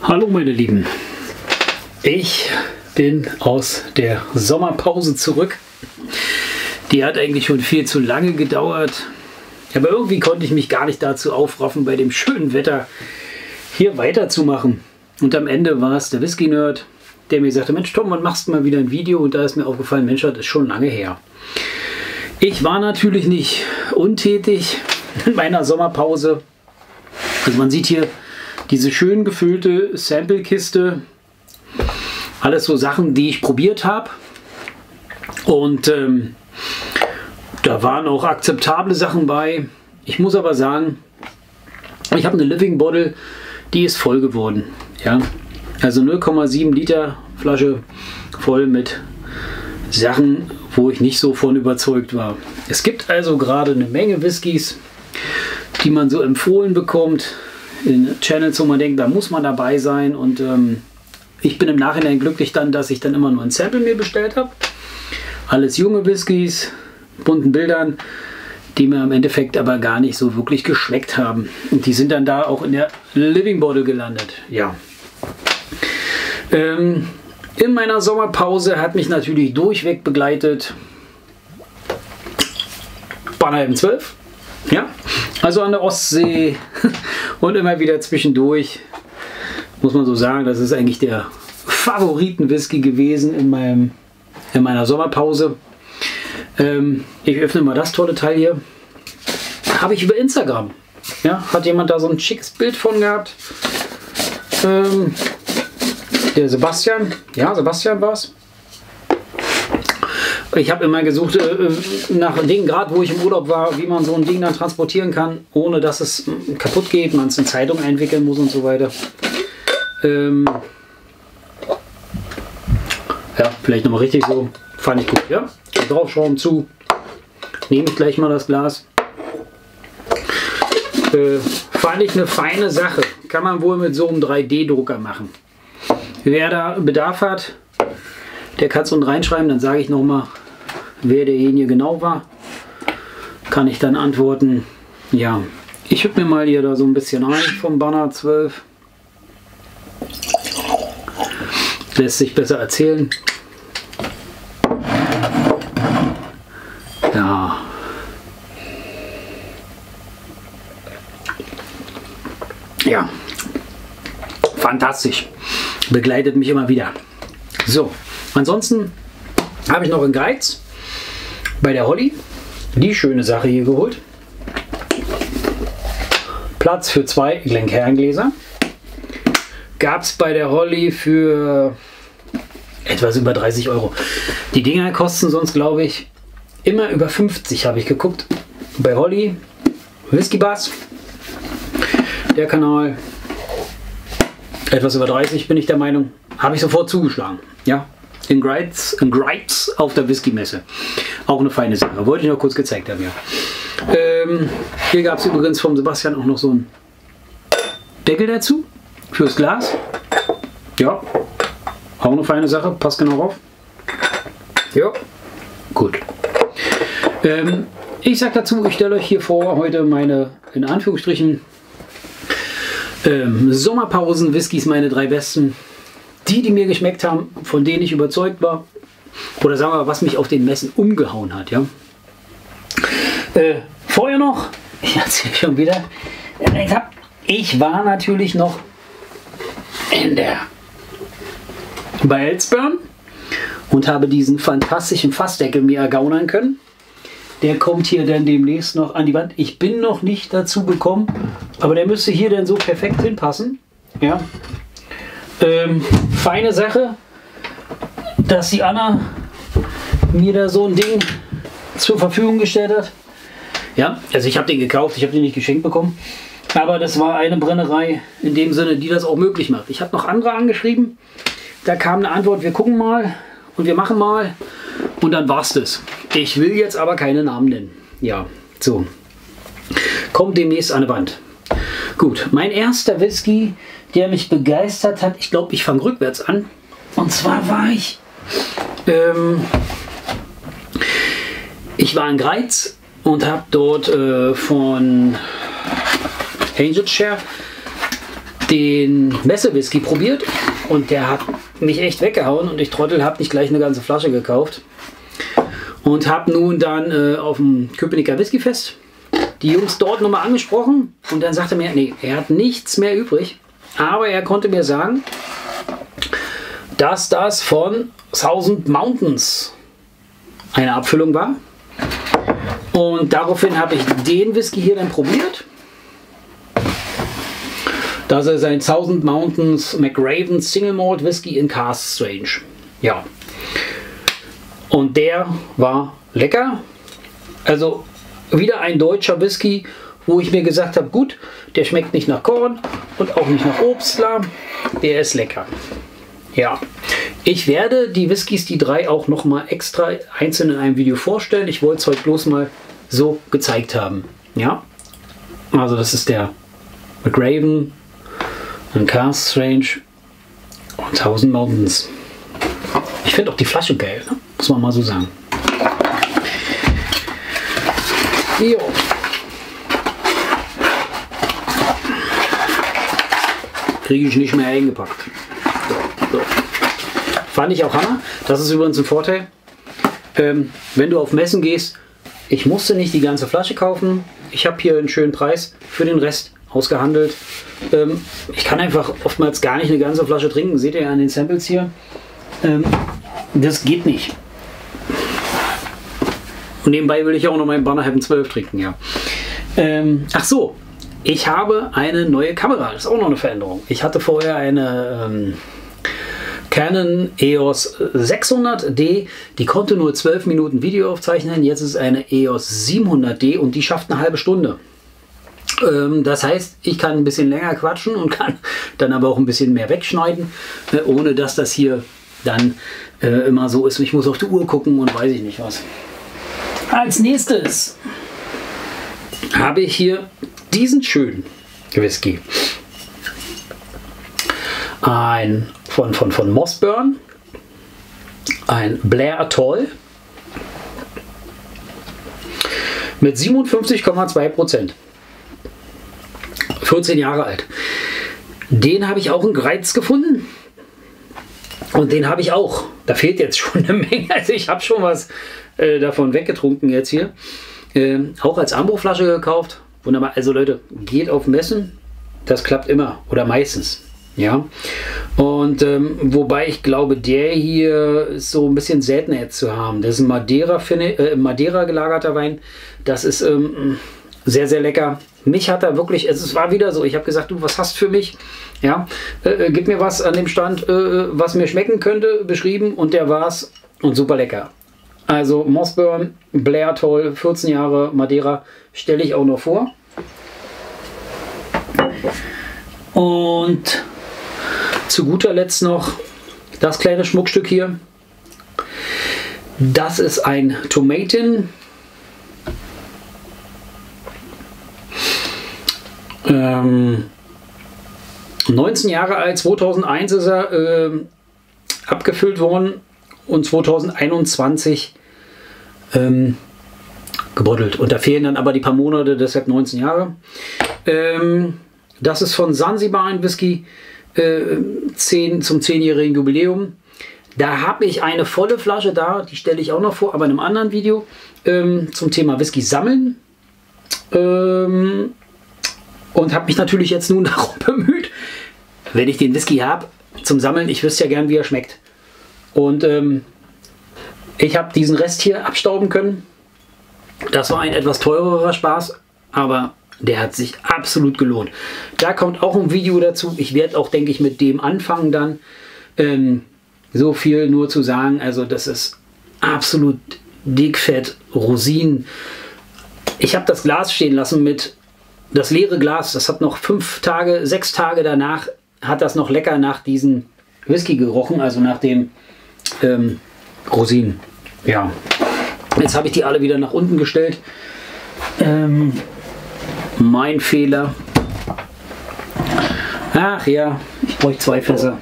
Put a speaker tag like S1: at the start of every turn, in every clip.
S1: Hallo meine Lieben, ich bin aus der Sommerpause zurück. Die hat eigentlich schon viel zu lange gedauert, aber irgendwie konnte ich mich gar nicht dazu aufraffen, bei dem schönen Wetter hier weiterzumachen. Und am Ende war es der Whisky-Nerd, der mir sagte, Mensch Tom, wann machst du mal wieder ein Video? Und da ist mir aufgefallen, Mensch, das ist schon lange her. Ich war natürlich nicht untätig in meiner Sommerpause. Also man sieht hier diese schön gefüllte Sample-Kiste. Alles so Sachen, die ich probiert habe. Und da waren auch akzeptable Sachen bei. Ich muss aber sagen, ich habe eine Living Bottle, die ist voll geworden. Ja? Also 0,7 Liter Flasche voll mit Sachen, wo ich nicht so von überzeugt war. Es gibt also gerade eine Menge Whiskys, die man so empfohlen bekommt in Channels, wo man denkt, da muss man dabei sein. Und ich bin im Nachhinein glücklich dann, dass ich dann immer nur ein Sample mir bestellt habe. Alles junge Whiskys, bunten Bildern, die mir im Endeffekt aber gar nicht so wirklich geschmeckt haben. Und die sind dann da auch in der Living Bottle gelandet. Ja. In meiner Sommerpause hat mich natürlich durchweg begleitet Banner 12. Ja, also an der Ostsee und immer wieder zwischendurch, muss man so sagen, das ist eigentlich der Favoriten-Whisky gewesen in meiner Sommerpause. Ich öffne mal das tolle Teil hier. Habe ich über Instagram. Ja, hat jemand da so ein schickes Bild von gehabt. Der Sebastian. Ja, Sebastian war es. Ich habe immer gesucht nach Dingen, gerade wo ich im Urlaub war, wie man so ein Ding dann transportieren kann, ohne dass es kaputt geht, man es in Zeitung einwickeln muss und so weiter. Ja, vielleicht nochmal richtig so. Fand ich gut, ja. Draufschrauben zu. Nehme ich gleich mal das Glas. Fand ich eine feine Sache. Kann man wohl mit so einem 3D-Drucker machen. Wer da Bedarf hat, der kann es unten reinschreiben, dann sage ich nochmal, wer derjenige genau war. Kann ich dann antworten. Ja, ich hüpfe mir mal hier da so ein bisschen ein vom Banner 12. Lässt sich besser erzählen. Ja. Ja. Fantastisch. Begleitet mich immer wieder. So. Ansonsten habe ich noch in Greiz bei der Holly die schöne Sache hier geholt. Platz für 2 Glencairn-Gläser. Gab es bei der Holly für etwas über 30 Euro. Die Dinger kosten sonst, glaube ich, immer über 50, habe ich geguckt. Bei Holly, Whisky Bass, der Kanal, etwas über 30 bin ich der Meinung, habe ich sofort zugeschlagen. Ja. In Greiz auf der Whisky-Messe. Auch eine feine Sache. Wollte ich noch kurz gezeigt haben. Ja. Hier gab es übrigens vom Sebastian auch noch so einen Deckel dazu. Fürs Glas. Ja. Auch eine feine Sache. Passt genau drauf. Ja. Gut. Ich sage dazu, ich stelle euch hier vor heute meine, in Anführungsstrichen, Sommerpausen-Whiskys, meine 3 besten. Die mir geschmeckt haben, von denen ich überzeugt war, oder sagen wir mal, was mich auf den Messen umgehauen hat. Ja? Vorher noch, ich erzähle schon wieder, ich war natürlich noch bei Elsburn und habe diesen fantastischen Fassdeckel mir ergaunern können. Der kommt hier dann demnächst noch an die Wand. Ich bin noch nicht dazu gekommen, aber der müsste hier dann so perfekt hinpassen. Ja. Feine Sache, dass die Anna mir da so ein Ding zur Verfügung gestellt hat. Ja, also ich habe den gekauft, ich habe den nicht geschenkt bekommen. Aber das war eine Brennerei in dem Sinne, die das auch möglich macht. Ich habe noch andere angeschrieben, da kam eine Antwort, wir gucken mal und wir machen mal und dann war's das. Ich will jetzt aber keine Namen nennen. Ja, so. Kommt demnächst an die Wand. Gut, mein erster Whisky, der mich begeistert hat, ich glaube, ich fange rückwärts an. Und zwar war ich war in Greiz und habe dort von Angel Share den Messe-Whisky probiert und der hat mich echt weggehauen und ich Trottel habe nicht gleich eine ganze Flasche gekauft und habe nun dann auf dem Köpenicker Whiskyfest die Jungs dort nochmal angesprochen und dann sagte er mir, nee, er hat nichts mehr übrig, aber er konnte mir sagen, dass das von Thousand Mountains eine Abfüllung war. Und daraufhin habe ich den Whisky hier dann probiert. Das ist ein Thousand Mountains McRaven Single Malt Whisky in Cask Strange. Ja. Und der war lecker. Also wieder ein deutscher Whisky, wo ich mir gesagt habe, gut, der schmeckt nicht nach Korn und auch nicht nach Obstler. Der ist lecker. Ja. Ich werde die Whiskys, die drei, auch noch mal extra einzeln in einem Video vorstellen. Ich wollte es heute bloß mal so gezeigt haben. Ja. Also das ist der McRaven, ein Cask Strange und Thousand Mountains. Ich finde auch die Flasche geil, ne? Muss man mal so sagen. Jo. Kriege ich nicht mehr eingepackt. So. Fand ich auch Hammer. Das ist übrigens ein Vorteil. Wenn du auf Messen gehst, ich musste nicht die ganze Flasche kaufen. Ich habe hier einen schönen Preis für den Rest ausgehandelt. Ich kann einfach oftmals gar nicht eine ganze Flasche trinken. Seht ihr ja an den Samples hier. Das geht nicht. Und nebenbei will ich auch noch meinen Banner Heaven 12 trinken. Ja. Ach so, ich habe eine neue Kamera. Das ist auch noch eine Veränderung. Ich hatte vorher eine Canon EOS 600D. Die konnte nur 12 Minuten Video aufzeichnen. Jetzt ist eine EOS 700D und die schafft eine halbe Stunde. Das heißt, ich kann ein bisschen länger quatschen und kann dann aber auch ein bisschen mehr wegschneiden, ohne dass das hier dann immer so ist. Ich muss auf die Uhr gucken und weiß ich nicht was. Als nächstes habe ich hier diesen schönen Whisky. Ein von Mossburn. Ein Blair Atoll. Mit 57,2%. 14 Jahre alt. Den habe ich auch in Greiz gefunden. Und den habe ich auch. Da fehlt jetzt schon eine Menge. Also ich habe schon was davon weggetrunken jetzt hier. Auch als Ambro-Flasche gekauft. Wunderbar. Also Leute, geht auf Messen. Das klappt immer oder meistens. Ja. Und wobei ich glaube, der hier ist so ein bisschen seltener jetzt zu haben. Das ist ein Madeira gelagerter Wein. Das ist sehr, sehr lecker. Mich hat er wirklich, es war wieder so, ich habe gesagt, du, was hast du für mich? Ja, gib mir was an dem Stand, was mir schmecken könnte, beschrieben und der war's und super lecker. Also Mossburn, Blair Atoll, 14 Jahre Madeira, stelle ich auch noch vor. Und zu guter Letzt noch das kleine Schmuckstück hier. Das ist ein Tomatin. 19 Jahre alt, 2001 ist er abgefüllt worden und 2021 gebottelt. Und da fehlen dann aber die paar Monate, deshalb 19 Jahre. Das ist von Sansibar ein Whisky zum 10-jährigen Jubiläum. Da habe ich eine volle Flasche da, die stelle ich auch noch vor, aber in einem anderen Video zum Thema Whisky sammeln. Und habe mich natürlich jetzt nun darum bemüht, wenn ich den Whisky habe zum Sammeln, ich wüsste ja gern, wie er schmeckt. Und ich habe diesen Rest hier abstauben können. Das war ein etwas teurerer Spaß, aber der hat sich absolut gelohnt. Da kommt auch ein Video dazu. Ich werde auch, denke ich, mit dem anfangen dann. So viel nur zu sagen, also das ist absolut dickfett Rosinen. Ich habe das Glas stehen lassen mit das leere Glas, das hat noch 5 Tage, 6 Tage danach, hat das noch lecker nach diesem Whisky gerochen, also nach dem Rosinen. Ja, jetzt habe ich die alle wieder nach unten gestellt. Mein Fehler. Ach ja, ich bräuchte 2 Fässer.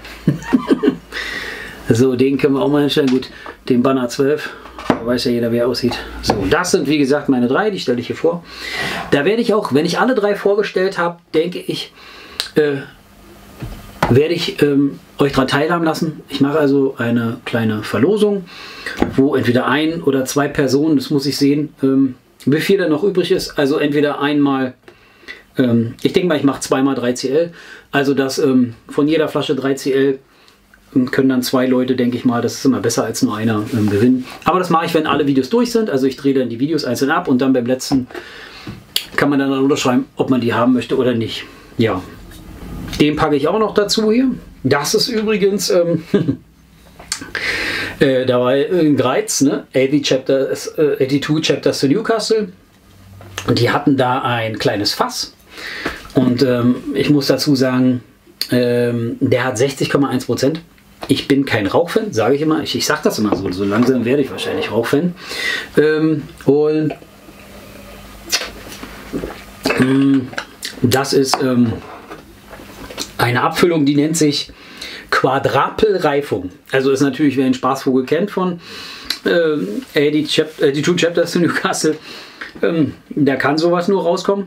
S1: So, den können wir auch mal hinstellen. Gut, den Banner 12. Da weiß ja jeder, wie er aussieht. So, das sind wie gesagt meine 3, die stelle ich hier vor. Da werde ich auch, wenn ich alle 3 vorgestellt habe, denke ich, werde ich euch daran teilhaben lassen. Ich mache also eine kleine Verlosung, wo entweder 1 oder 2 Personen, das muss ich sehen, wie viel da noch übrig ist. Also entweder einmal, ich denke mal, ich mache 2 mal 3CL, also dass von jeder Flasche 3CL können dann 2 Leute, denke ich mal, das ist immer besser als nur einer gewinnen. Aber das mache ich, wenn alle Videos durch sind. Also ich drehe dann die Videos einzeln ab und dann beim letzten kann man dann unterschreiben, ob man die haben möchte oder nicht. Ja, den packe ich auch noch dazu hier. Das ist übrigens da war in Greiz, ne? 82 Chapters to Newcastle. Und die hatten da ein kleines Fass. Und ich muss dazu sagen, der hat 60,1%. Ich bin kein Rauchfan, sage ich immer. Ich sage das immer so. So langsam werde ich wahrscheinlich Rauchfan. Und das ist eine Abfüllung, die nennt sich Quadrupelreifung. Also ist natürlich, wer den Spaßvogel kennt von 82 Chapters to Newcastle, da kann sowas nur rauskommen.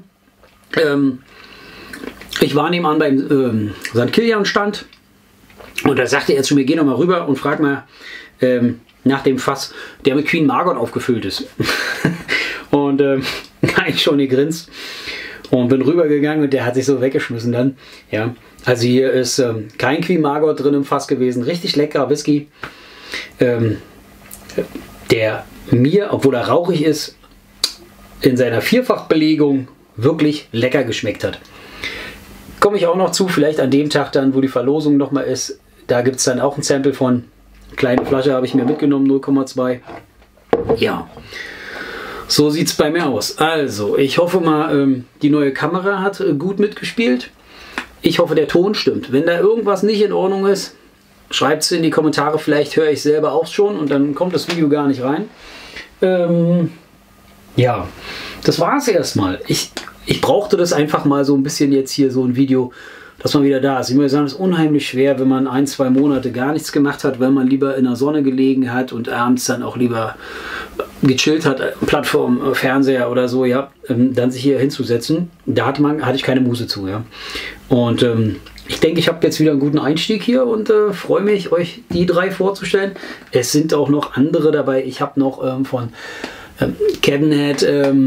S1: Ich war nebenan beim St. Kilian Stand und da sagte er zu mir, geh noch mal rüber und frag mal nach dem Fass, der mit Queen Margot aufgefüllt ist. Und da habe ich schon gegrinst und bin rübergegangen und der hat sich so weggeschmissen dann. Ja, also hier ist kein Queen Margot drin im Fass gewesen, richtig leckerer Whisky, der mir, obwohl er rauchig ist, in seiner Vierfachbelegung wirklich lecker geschmeckt hat. Komme ich auch noch zu, vielleicht an dem Tag dann, wo die Verlosung nochmal ist, da gibt es dann auch ein Sample von. Kleine Flasche habe ich mir mitgenommen, 0,2. Ja, so sieht es bei mir aus. Also, ich hoffe mal, die neue Kamera hat gut mitgespielt. Ich hoffe, der Ton stimmt. Wenn da irgendwas nicht in Ordnung ist, schreibt es in die Kommentare. Vielleicht höre ich selber auch schon und dann kommt das Video gar nicht rein. Ja, das war es erstmal. Ich brauchte das einfach mal so ein bisschen jetzt hier, so ein Video, dass man wieder da ist. Ich muss sagen, es ist unheimlich schwer, wenn man 1, 2 Monate gar nichts gemacht hat, weil man lieber in der Sonne gelegen hat und abends dann auch lieber gechillt hat, Plattform, Fernseher oder so, ja, dann sich hier hinzusetzen. Da hatte ich keine Muße zu, ja. Und ich denke, ich habe jetzt wieder einen guten Einstieg hier und freue mich, euch die 3 vorzustellen. Es sind auch noch andere dabei. Ich habe noch von Cabinet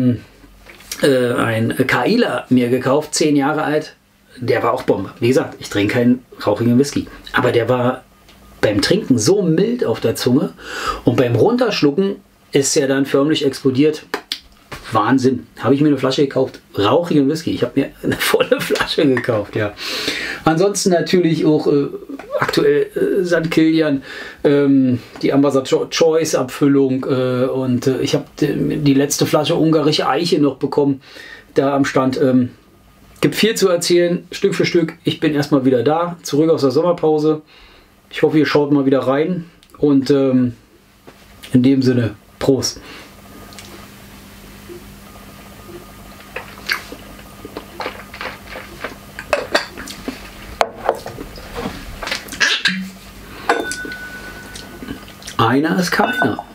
S1: ein Kaila mir gekauft, 10 Jahre alt. Der war auch Bombe. Wie gesagt, ich trinke keinen rauchigen Whisky. Aber der war beim Trinken so mild auf der Zunge und beim Runterschlucken ist er dann förmlich explodiert. Wahnsinn. Habe ich mir eine Flasche gekauft. Rauchigen Whisky. Ich habe mir eine volle Flasche gekauft, ja. Ansonsten natürlich auch aktuell St. Kilian, die Ambassador Choice Abfüllung und ich habe die letzte Flasche ungarische Eiche noch bekommen, da am Stand. Gibt viel zu erzählen, Stück für Stück. Ich bin erstmal wieder da, zurück aus der Sommerpause. Ich hoffe, ihr schaut mal wieder rein und in dem Sinne, Prost. Einer ist keiner.